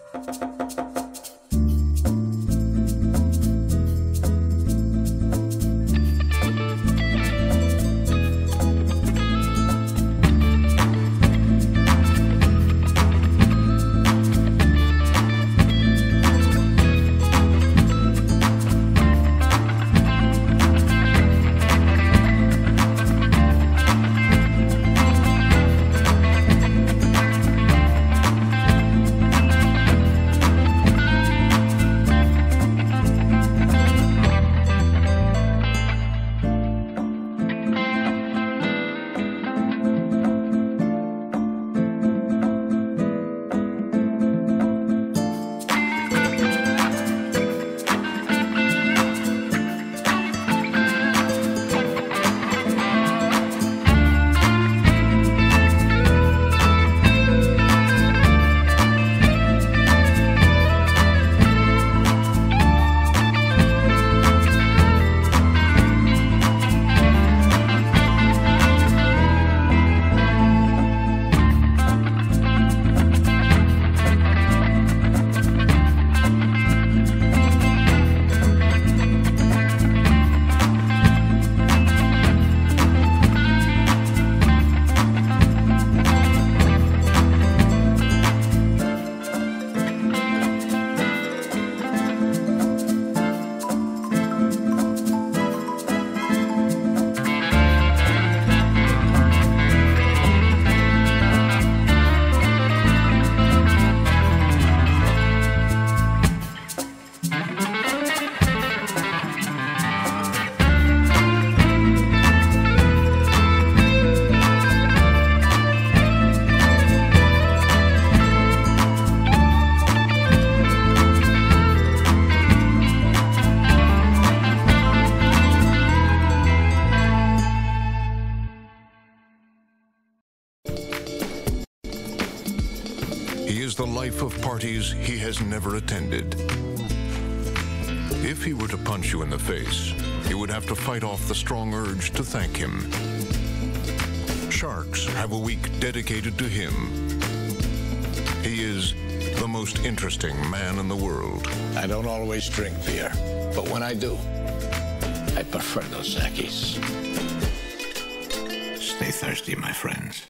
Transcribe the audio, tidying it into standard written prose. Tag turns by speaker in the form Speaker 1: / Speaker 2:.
Speaker 1: He is the life of parties he has never attended. If he were to punch you in the face, you would have to fight off the strong urge to thank him. Sharks have a week dedicated to him. He is the most interesting man in the world.
Speaker 2: I don't always drink beer, but when I do, I prefer those Zackies. Stay thirsty, my friends.